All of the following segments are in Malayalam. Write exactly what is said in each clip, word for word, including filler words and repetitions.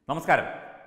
നമസ്കാരം.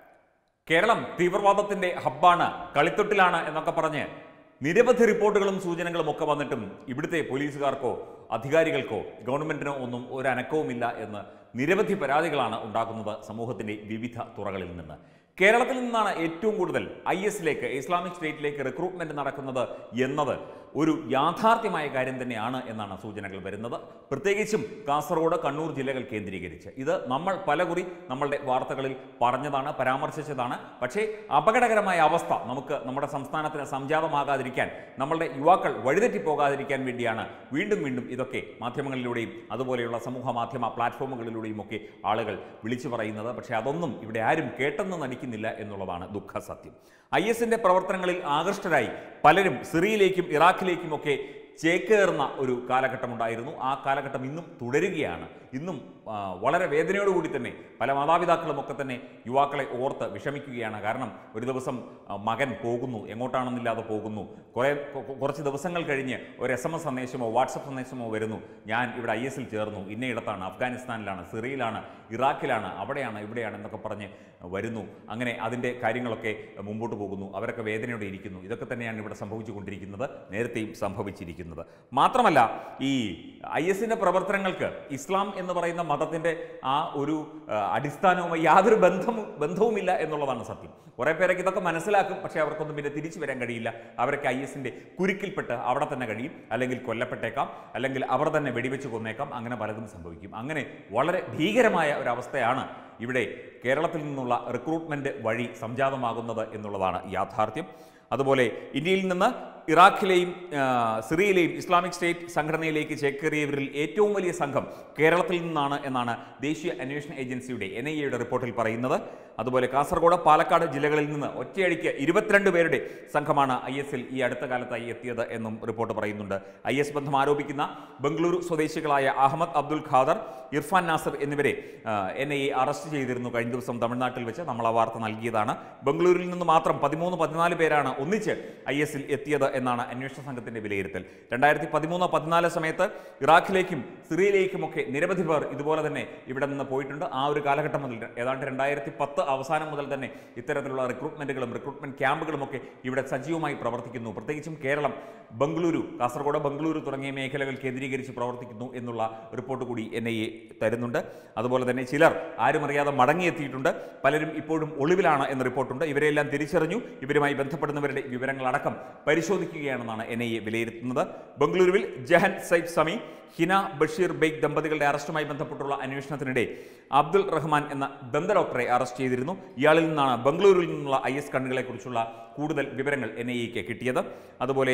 കേരളം തീവ്രവാദത്തിന്റെ ഹബ്ബാണ്, കളിത്തൊട്ടിലാണ് എന്നൊക്കെ പറഞ്ഞ് നിരവധി റിപ്പോർട്ടുകളും സൂചനകളും ഒക്കെ വന്നിട്ടും ഇവിടുത്തെ പോലീസുകാർക്കോ അധികാരികൾക്കോ ഗവൺമെന്റിനോ ഒന്നും ഒരു അനക്കവുമില്ല എന്ന് നിരവധി പരാതികളാണ് ഉണ്ടാക്കുന്നത് സമൂഹത്തിന്റെ വിവിധ തുറകളിൽ നിന്ന്. കേരളത്തിൽ നിന്നാണ് ഏറ്റവും കൂടുതൽ ഐ എസിലേക്ക് ഇസ്ലാമിക് സ്റ്റേറ്റിലേക്ക് റിക്രൂട്ട്മെന്റ് നടക്കുന്നത് എന്നത് ഒരു യാഥാർത്ഥ്യമായ കാര്യം തന്നെയാണ് എന്നാണ് സൂചനകൾ വരുന്നത്. പ്രത്യേകിച്ചും കാസർഗോഡ്, കണ്ണൂർ ജില്ലകൾ കേന്ദ്രീകരിച്ച് ഇത് നമ്മൾ പലകുറി നമ്മളുടെ വാർത്തകളിൽ പറഞ്ഞതാണ്, പരാമർശിച്ചതാണ്. പക്ഷേ അപകടകരമായ അവസ്ഥ നമുക്ക് നമ്മുടെ സംസ്ഥാനത്തിന് സംജാതമാകാതിരിക്കാൻ, നമ്മളുടെ യുവാക്കൾ വഴിതെറ്റിപ്പോകാതിരിക്കാൻ വേണ്ടിയാണ് വീണ്ടും വീണ്ടും ഇതൊക്കെ മാധ്യമങ്ങളിലൂടെയും അതുപോലെയുള്ള സമൂഹ മാധ്യമ പ്ലാറ്റ്ഫോമുകളിലൂടെയും ഒക്കെ ആളുകൾ വിളിച്ചു പറയുന്നത്. പക്ഷേ അതൊന്നും ഇവിടെ ആരും കേട്ടെന്ന് നടിക്കുന്നില്ല എന്നുള്ളതാണ് ദുഃഖസത്യം. ഐ എസിന്റെ പ്രവർത്തനങ്ങളിൽ ആകൃഷ്ടരായി പലരും സിറിയയിലേക്കും ഇറാഖിലേക്കും ഒക്കെ ചേക്കേറുന്ന ഒരു കാലഘട്ടമുണ്ടായിരുന്നു. ആ കാലഘട്ടം ഇന്നും തുടരുകയാണ്. ഇന്നും വളരെ വേദനയോടുകൂടി തന്നെ പല മാതാപിതാക്കളുമൊക്കെ തന്നെ യുവാക്കളെ ഓർത്ത് വിഷമിക്കുകയാണ്. കാരണം ഒരു ദിവസം മകൻ പോകുന്നു, എങ്ങോട്ടാണെന്നില്ലാതെ പോകുന്നു. കുറേ കുറച്ച് ദിവസങ്ങൾ കഴിഞ്ഞ് ഒരു എസ് എം എസ് സന്ദേശമോ വാട്സപ്പ് സന്ദേശമോ വരുന്നു, ഞാൻ ഇവിടെ ഐ എസിൽ ചേർന്നു, ഇന്നയിടത്താണ്, അഫ്ഗാനിസ്ഥാനിലാണ്, സിറിയയിലാണ്, ഇറാഖിലാണ്, അവിടെയാണ്, ഇവിടെയാണ് എന്നൊക്കെ പറഞ്ഞ് വരുന്നു. അങ്ങനെ അതിൻ്റെ കാര്യങ്ങളൊക്കെ മുമ്പോട്ട് പോകുന്നു. അവരൊക്കെ വേദനയോടെ ഇരിക്കുന്നു. ഇതൊക്കെ തന്നെയാണ് ഇവിടെ സംഭവിച്ചു കൊണ്ടിരിക്കുന്നത്, നേരത്തെയും സംഭവിച്ചിരിക്കുന്നത്. മാത്രമല്ല, ഈ ഐ എസിൻ്റെ പ്രവർത്തനങ്ങൾക്ക് ഇസ്ലാം എന്ന് പറയുന്ന മതത്തിൻ്റെ ആ ഒരു അടിസ്ഥാനവുമായി യാതൊരു ബന്ധവും ബന്ധവുമില്ല എന്നുള്ളതാണ് സത്യം. കുറേ പേരൊക്കെ ഇതൊക്കെ മനസ്സിലാക്കും, പക്ഷേ അവർക്കൊന്നും പിന്നെ തിരിച്ചു വരാൻ കഴിയില്ല. അവരൊക്കെ ഐ എസിൻ്റെ കുരുക്കിൽപ്പെട്ട് അവിടെ തന്നെ കഴിയും, അല്ലെങ്കിൽ കൊല്ലപ്പെട്ടേക്കാം, അല്ലെങ്കിൽ അവർ തന്നെ വെടിവെച്ച് കൊന്നേക്കാം. അങ്ങനെ പലതും സംഭവിക്കും. അങ്ങനെ വളരെ ഭീകരമായ ഒരവസ്ഥയാണ് ഇവിടെ കേരളത്തിൽ നിന്നുള്ള റിക്രൂട്ട്മെൻറ്റ് വഴി സംജാതമാകുന്നത് എന്നുള്ളതാണ് യാഥാർത്ഥ്യം. അതുപോലെ ഇന്ത്യയിൽ നിന്ന് ഇറാഖിലെയും സിറിയയിലെയും ഇസ്ലാമിക് സ്റ്റേറ്റ് സംഘടനയിലേക്ക് ചേക്കേറിയവരിൽ ഏറ്റവും വലിയ സംഘം കേരളത്തിൽ നിന്നാണ് എന്നാണ് ദേശീയ അന്വേഷണ ഏജൻസിയുടെ എൻ ഐ എയുടെ റിപ്പോർട്ടിൽ പറയുന്നത്. അതുപോലെ കാസർഗോഡ്, പാലക്കാട് ജില്ലകളിൽ നിന്ന് ഒറ്റയടിക്ക് ഇരുപത്തിരണ്ട് പേരുടെ സംഘമാണ് ഐ എസിൽ ഈ അടുത്ത കാലത്തായി എത്തിയത് എന്നും റിപ്പോർട്ട് പറയുന്നുണ്ട്. ഐ എസ് ബന്ധം ആരോപിക്കുന്ന ബംഗളൂരു സ്വദേശികളായ അഹമ്മദ് അബ്ദുൽ ഖാദർ, ഇർഫാൻ നാസർ എന്നിവരെ എൻ ഐ എ അറസ്റ്റ് ചെയ്തിരുന്നു കഴിഞ്ഞ ദിവസം തമിഴ്നാട്ടിൽ വെച്ച്. നമ്മൾ ആ വാർത്ത നൽകിയതാണ്. ബംഗളൂരിൽ നിന്ന് മാത്രം പതിമൂന്ന് പതിനാല് പേരാണ് ഒന്നിച്ച് ഐ എസിൽ എത്തിയത് എന്നാണ് അന്വേഷണ സംഘത്തിന്റെ വിലയിരുത്തൽ. രണ്ടായിരത്തി പതിമൂന്ന് പതിനാല് സമയത്ത് ഇറാഖിലേക്കും സിറിയയിലേക്കുമൊക്കെ നിരവധി പേർ ഇതുപോലെ തന്നെ ഇവിടെ നിന്ന് പോയിട്ടുണ്ട്. ആ ഒരു കാലഘട്ടം മുതൽ ഏതാണ്ട് രണ്ടായിരത്തി പത്ത് അവസാനം മുതൽ തന്നെ ഇത്തരത്തിലുള്ള റിക്രൂട്ട്മെന്റുകളും റിക്രൂട്ട്മെന്റ് ക്യാമ്പുകളും ഒക്കെ ഇവിടെ സജീവമായി പ്രവർത്തിക്കുന്നു. പ്രത്യേകിച്ചും കേരളം, ബംഗളൂരു, കാസർഗോഡ്, ബംഗളൂരു തുടങ്ങിയ മേഖലകൾ കേന്ദ്രീകരിച്ച് പ്രവർത്തിക്കുന്നു എന്നുള്ള റിപ്പോർട്ട് കൂടി എൻ ഐ എ തരുന്നുണ്ട്. അതുപോലെ തന്നെ ചിലർ ആരും അറിയാതെ മടങ്ങിയെത്തിയിട്ടുണ്ട്. പലരും ഇപ്പോഴും ഒളിവിലാണ് എന്ന റിപ്പോർട്ടുണ്ട്. ഇവരെല്ലാം തിരിച്ചറിഞ്ഞു. ഇവരുമായി ബന്ധപ്പെടുന്നവരുടെ വിവരങ്ങളടക്കം പരിശോധിക്കുകയാണെന്നാണ് എൻ ഐ എ വിലയിരുത്തുന്നത്. ബംഗളൂരുവിൽ ജഹൻ സൈഫ് സമി, ഹിന ബഷീർ ബെയ്ഗ് ദമ്പതികളുടെ അറസ്റ്റുമായി ബന്ധപ്പെട്ടുള്ള അന്വേഷണത്തിനിടെ അബ്ദുൾ റഹ്മാൻ എന്ന ദന്ത ഡോക്ടറെ അറസ്റ്റ് ചെയ്തിരുന്നു. ഇയാളിൽ നിന്നാണ് ബംഗളൂരുവിൽ നിന്നുള്ള ഐ എസ് കണ്ണുകളെക്കുറിച്ചുള്ള കൂടുതൽ വിവരങ്ങൾ എൻ ഐ എക്ക് കിട്ടിയത്. അതുപോലെ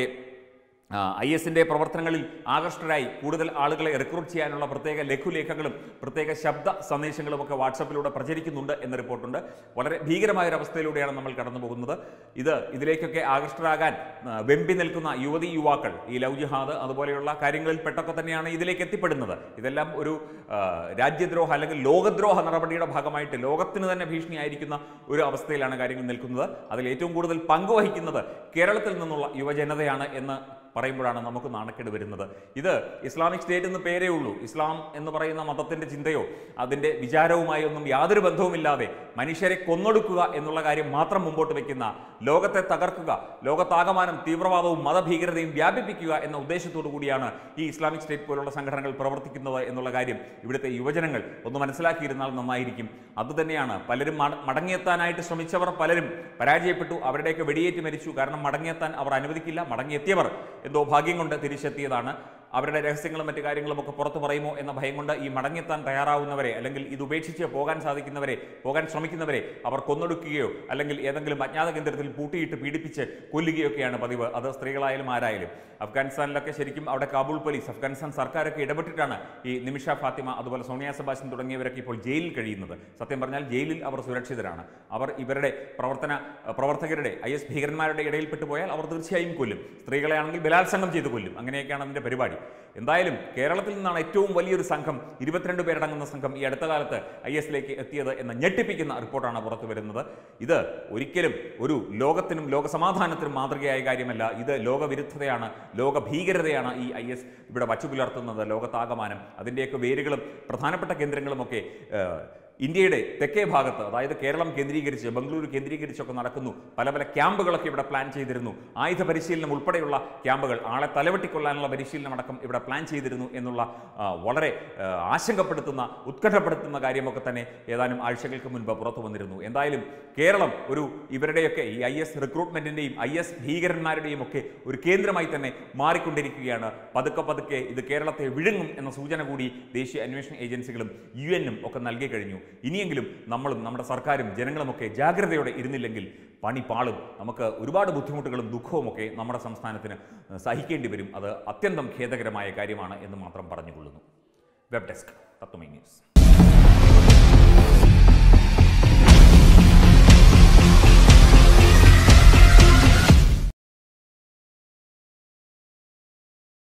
ഐ എസിൻ്റെ പ്രവർത്തനങ്ങളിൽ ആകർഷ്ടരായി കൂടുതൽ ആളുകളെ റിക്രൂട്ട് ചെയ്യാനുള്ള പ്രത്യേക ലഘുലേഖകളും പ്രത്യേക ശബ്ദ സന്ദേശങ്ങളും ഒക്കെ വാട്സപ്പിലൂടെ പ്രചരിക്കുന്നുണ്ട് എന്ന റിപ്പോർട്ടുണ്ട്. വളരെ ഭീകരമായ ഒരു അവസ്ഥയിലൂടെയാണ് നമ്മൾ കടന്നു പോകുന്നത്. ഇത് ഇതിലേക്കൊക്കെ ആകർഷ്ടരാകാൻ വെമ്പി നിൽക്കുന്ന യുവതി യുവാക്കൾ ഈ ലവ് ജിഹാദ് അതുപോലെയുള്ള കാര്യങ്ങളിൽ പെട്ടൊക്കെ തന്നെയാണ് ഇതിലേക്ക് എത്തിപ്പെടുന്നത്. ഇതെല്ലാം ഒരു രാജ്യദ്രോഹ അല്ലെങ്കിൽ ലോകദ്രോഹ നടപടിയുടെ ഭാഗമായിട്ട് ലോകത്തിന് തന്നെ ഭീഷണിയായിരിക്കുന്ന ഒരു അവസ്ഥയിലാണ് കാര്യങ്ങൾ നിൽക്കുന്നത്. അതിൽ ഏറ്റവും കൂടുതൽ പങ്കുവഹിക്കുന്നത് കേരളത്തിൽ നിന്നുള്ള യുവജനതയാണ് എന്ന് പറയുമ്പോഴാണ് നമുക്ക് നാണക്കേട് വരുന്നത്. ഇത് ഇസ്ലാമിക് സ്റ്റേറ്റ് എന്ന് പേരേ ഉള്ളൂ. ഇസ്ലാം എന്ന് പറയുന്ന മതത്തിൻ്റെ ചിന്തയോ അതിൻ്റെ വിചാരവുമായി ഒന്നും യാതൊരു ബന്ധവുമില്ലാതെ മനുഷ്യരെ കൊന്നൊടുക്കുക എന്നുള്ള കാര്യം മാത്രം മുമ്പോട്ട് വയ്ക്കുന്ന, ലോകത്തെ തകർക്കുക, ലോകത്താകമാനം തീവ്രവാദവും മതഭീകരതയും വ്യാപിപ്പിക്കുക എന്ന ഉദ്ദേശത്തോടു കൂടിയാണ് ഈ ഇസ്ലാമിക് സ്റ്റേറ്റ് പോലുള്ള സംഘടനകൾ പ്രവർത്തിക്കുന്നത് എന്നുള്ള കാര്യം ഇവിടുത്തെ യുവജനങ്ങൾ ഒന്ന് മനസ്സിലാക്കിയിരുന്നാൽ നന്നായിരിക്കും. അതുതന്നെയാണ് പലരും മടങ്ങിയെത്താനായിട്ട് ശ്രമിച്ചവർ പലരും പരാജയപ്പെട്ടു. അവരുടെയൊക്കെ വെടിയേറ്റ് മരിച്ചു. കാരണം മടങ്ങിയെത്താൻ അവർ അനുവദിക്കില്ല. മടങ്ങിയെത്തിയവർ എന്തോ ഭാഗ്യം കൊണ്ട് തിരിച്ചെത്തിയതാണ്. അവരുടെ രഹസ്യങ്ങളും മറ്റു കാര്യങ്ങളും ഒക്കെ പുറത്തു പറയുമോ എന്ന ഭയം കൊണ്ട് ഈ മടങ്ങിയെത്താൻ തയ്യാറാവുന്നവരെ അല്ലെങ്കിൽ ഇത് ഉപേക്ഷിച്ച് പോകാൻ സാധിക്കുന്നവരെ, പോകാൻ ശ്രമിക്കുന്നവരെ അവർ കൊന്നൊടുക്കുകയോ അല്ലെങ്കിൽ ഏതെങ്കിലും അജ്ഞാത കേന്ദ്രത്തിൽ പൂട്ടിയിട്ട് പീഡിപ്പിച്ച് കൊല്ലുകയൊക്കെയാണ് പതിവ്. അത് സ്ത്രീകളായാലും ആരായാലും. അഫ്ഗാനിസ്ഥാനിലൊക്കെ ശരിക്കും അവിടെ കാബൂൾ പോലീസ്, അഫ്ഗാനിസ്ഥാൻ സർക്കാരൊക്കെ ഇടപെട്ടിട്ടാണ് ഈ നിമിഷ ഫാത്തിമ അതുപോലെ സോണിയ സെബാസ്റ്റ്യൻ തുടങ്ങിയവരൊക്കെ ഇപ്പോൾ ജയിലിൽ കഴിയുന്നത്. സത്യം പറഞ്ഞാൽ ജയിലിൽ അവർ സുരക്ഷിതരാണ്. അവർ ഇവരുടെ പ്രവർത്തന പ്രവർത്തകരുടെ ഐ എസ് ഭീകരന്മാരുടെ ഇടയിൽപ്പെട്ടു പോയാൽ അവർ തീർച്ചയായും കൊല്ലും. സ്ത്രീകളെയാണെങ്കിൽ ബലാത്സംഗം ചെയ്ത് കൊല്ലും. അങ്ങനെയൊക്കെയാണ് അതിൻ്റെ പരിപാടി. എന്തായാലും കേരളത്തിൽ നിന്നാണ് ഏറ്റവും വലിയൊരു സംഘം, ഇരുപത്തിരണ്ട് പേരടങ്ങുന്ന സംഘം ഈ അടുത്ത കാലത്ത് ഐ എസിലേക്ക് എത്തിയത് എന്ന ഞെട്ടിപ്പിക്കുന്ന റിപ്പോർട്ടാണ് പുറത്തു വരുന്നത്. ഇത് ഒരിക്കലും ഒരു ലോകത്തിനും ലോകസമാധാനത്തിനും മാതൃകയായ കാര്യമല്ല. ഇത് ലോകവിരുദ്ധതയാണ്, ലോക ഭീകരതയാണ് ഈ ഐ എസ് ഇവിടെ വച്ചു പുലർത്തുന്നത് ലോകത്താകമാനം. അതിൻ്റെയൊക്കെ വേരുകളും പ്രധാനപ്പെട്ട കേന്ദ്രങ്ങളുമൊക്കെ ഇന്ത്യയുടെ തെക്കേ ഭാഗത്ത്, അതായത് കേരളം കേന്ദ്രീകരിച്ച് ബംഗളൂരു കേന്ദ്രീകരിച്ചൊക്കെ നടക്കുന്നു. പല പല ക്യാമ്പുകളൊക്കെ ഇവിടെ പ്ലാൻ ചെയ്തിരുന്നു. ആയുധ പരിശീലനം ഉൾപ്പെടെയുള്ള ക്യാമ്പുകൾ, ആളെ തലവെട്ടിക്കൊള്ളാനുള്ള പരിശീലനം അടക്കം ഇവിടെ പ്ലാൻ ചെയ്തിരുന്നു എന്നുള്ള വളരെ ആശങ്കപ്പെടുത്തുന്ന, ഉത്കണ്ഠപ്പെടുത്തുന്ന കാര്യമൊക്കെ തന്നെ ഏതാനും ആഴ്ചകൾക്ക് മുൻപ് പുറത്തു വന്നിരുന്നു. എന്തായാലും കേരളം ഒരു ഇവരുടെയൊക്കെ ഈ ഐ എസ് റിക്രൂട്ട്മെന്റിന്റെയും ഐ എസ് ഭീകരന്മാരുടെയും ഒക്കെ ഒരു കേന്ദ്രമായി തന്നെ മാറിക്കൊണ്ടിരിക്കുകയാണ്. പതുക്കെ പതുക്കെ ഇത് കേരളത്തെ വിഴുങ്ങും എന്ന സൂചന കൂടി ദേശീയ അന്വേഷണ ഏജൻസികളും യു എന്നും ഒക്കെ നൽകി കഴിഞ്ഞു. ഇനിയെങ്കിലും നമ്മളും നമ്മുടെ സർക്കാരും ജനങ്ങളുമൊക്കെ ജാഗ്രതയോടെ ഇരുന്നില്ലെങ്കിൽ പണി പാളും. നമുക്ക് ഒരുപാട് ബുദ്ധിമുട്ടുകളും ദുഃഖവും ഒക്കെ നമ്മുടെ സംസ്ഥാനത്തിന് സഹിക്കേണ്ടി വരും. അത് അത്യന്തം ഖേദകരമായ കാര്യമാണ് എന്ന് മാത്രം പറഞ്ഞുകൊള്ളുന്നു. Web desk Tatwamayi news.